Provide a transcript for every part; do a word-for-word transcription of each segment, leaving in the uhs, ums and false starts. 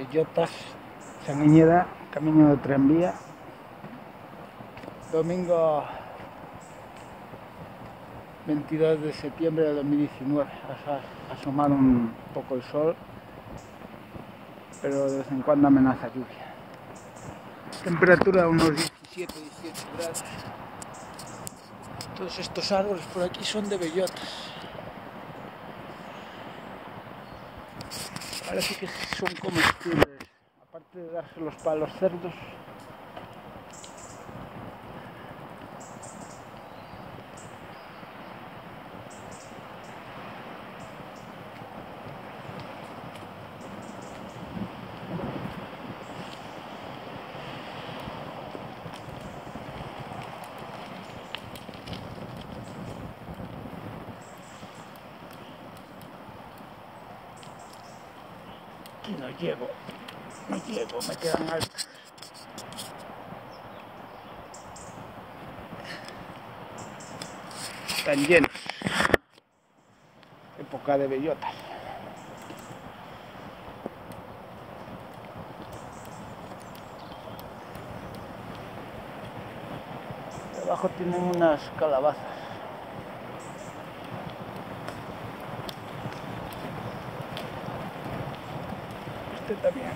Bellotas, Sanguiñeda, camino de tranvía. Domingo veintidós de septiembre de dos mil diecinueve. Ha asomado un poco el sol, pero de vez en cuando amenaza lluvia. Temperatura unos diecisiete a dieciocho grados. Todos estos árboles por aquí son de bellotas. Parece que son comestibles, aparte de dárselos para los cerdos. Y no llego, no llego, me quedan altas. Están llenos. Época de bellotas. Debajo tienen unas calabazas. Este también.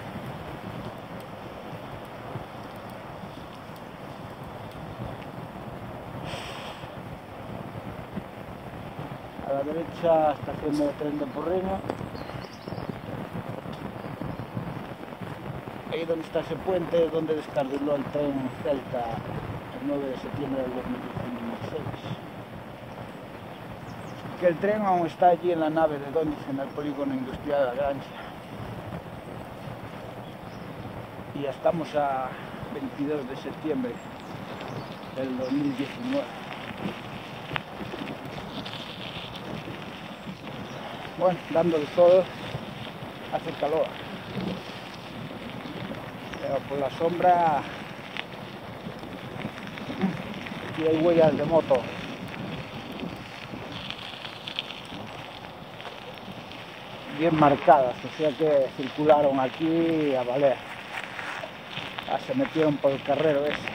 A la derecha estación de tren de Porreño. Ahí donde está ese puente, donde descarriló el tren Celta el nueve de septiembre del dos mil dieciséis. Que el tren aún está allí en la nave de Doniz, en el polígono industrial de la Granja. Y ya estamos a veintidós de septiembre del dos mil diecinueve. Bueno, dando el sol, hace calor, pero por la sombra aquí hay huellas de moto. Bien marcadas, o sea que circularon aquí a valer. Ah, se metieron por el carrero ese.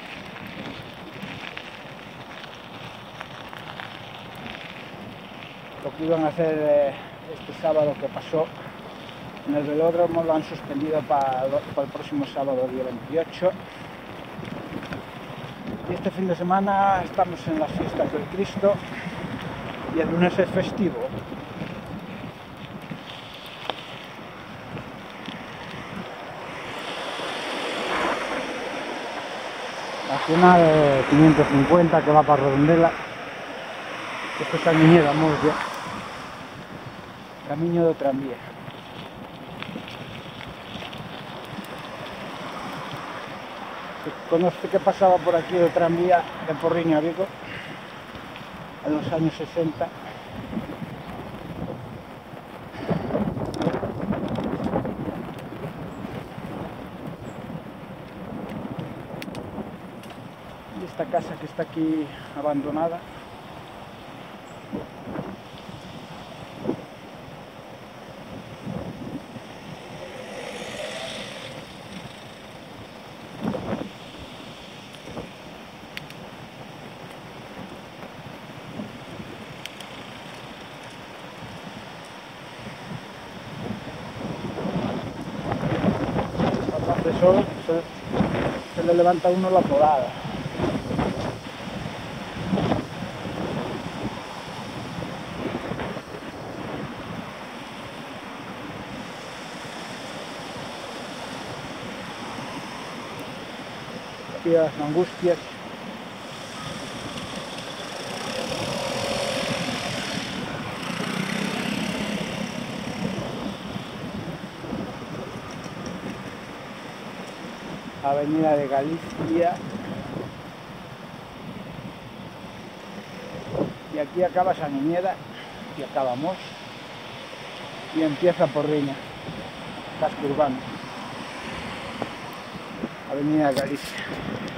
Lo que iban a hacer eh, este sábado que pasó en el velódromo lo han suspendido para, para el próximo sábado, día veintiocho. Y este fin de semana estamos en las fiestas del Cristo y el lunes es festivo. Nacional quinientos cincuenta que va para Redondela. Esto es Sanguiñeda, Murcia. Camino de tranvía. ¿Conoce que pasaba por aquí el tranvía de Porriño a Vigo en los años sesenta? Y esta casa que está aquí abandonada. De sol, se, se le levanta a uno la morada. Aquí a las Angustias. Avenida de Galicia. Y aquí acaba Sanguiñeda y acabamos. Y empieza Porriño, casco urbano. Avenida de Galicia.